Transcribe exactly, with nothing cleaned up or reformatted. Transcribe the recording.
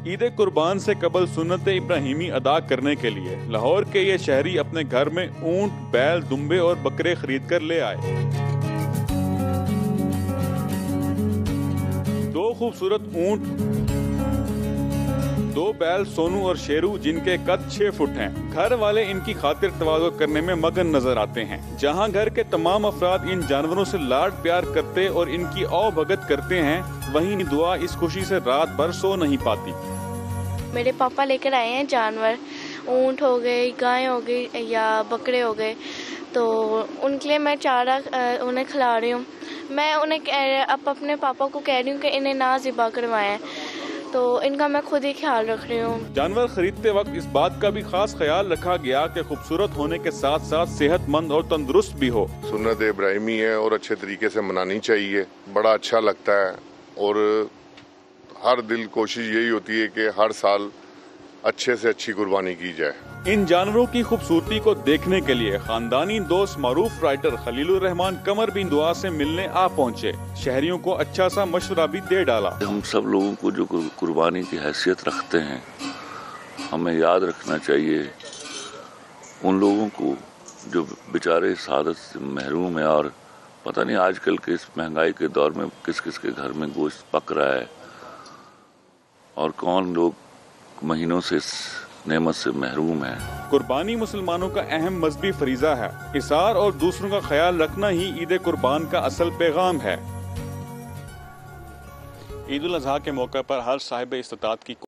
ईद कुर्बान से कबल सुन्नत इब्राहिमी अदा करने के लिए लाहौर के ये शहरी अपने घर में ऊंट, बैल, दुम्बे और बकरे खरीद कर ले आए। दो खूबसूरत ऊंट, दो बैल सोनू और शेरू जिनके कद छह फुट हैं। घर वाले इनकी खातिर तवाज़ो करने में मगन नजर आते हैं। जहां घर के तमाम अफराद इन जानवरों से लाड प्यार करते और इनकी औ भगत करते हैं, वहीं दुआ इस खुशी से रात भर सो नहीं पाती। मेरे पापा लेकर आए हैं जानवर, ऊंट हो गए, गाय हो गई या बकरे हो गए, तो उनके लिए मैं चारा उन्हें खिला रही हूँ। मैं उन्हें अब अपने पापा को कह रही हूँ कि इन्हें ना ज़िबा करवाएं, तो इनका मैं खुद ही ख्याल रख रही हूँ। जानवर खरीदते वक्त इस बात का भी खास ख्याल रखा गया कि खूबसूरत होने के साथ साथ सेहतमंद और तंदुरुस्त भी हो। सुन्नत इब्राहिमी है और अच्छे तरीके से मनानी चाहिए। बड़ा अच्छा लगता है और हर दिल कोशिश यही होती है कि हर साल अच्छे से अच्छी कुर्बानी की जाए। इन जानवरों की खूबसूरती को देखने के लिए खानदानी दोस्त मारूफ राइटर खलीलुर रहमान कमर बिन दुआ से मिलने आ पहुंचे। शहरियों को अच्छा सा मशवरा भी दे डाला। हम सब लोगों को जो कुर्बानी की हैसियत रखते हैं, हमें याद रखना चाहिए उन लोगों को जो बेचारे सादत से महरूम है। और पता नहीं आजकल के इस महंगाई के दौर में किस किस के घर में गोश्त पक रहा है और कौन लोग महीनों से इस नेमत से महरूम है। कुर्बानी मुसलमानों का अहम मजहबी फरीजा है। इसार और दूसरों का ख्याल रखना ही ईद कुर्बान का असल पैगाम है। ईद उल अजहा के मौके पर हर साहिब इस्तात की